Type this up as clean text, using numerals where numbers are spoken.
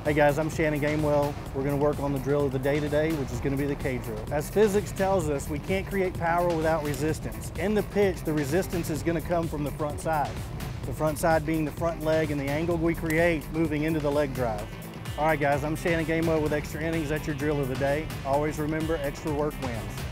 Hey guys, I'm Shannon Gamewell. We're going to work on the drill of the day today, which is going to be the K-drill. As physics tells us, we can't create power without resistance. In the pitch, the resistance is going to come from the front side. The front side being the front leg and the angle we create moving into the leg drive. All right guys, I'm Shannon Gamewell with Extra Innings. That's your drill of the day. Always remember, extra work wins.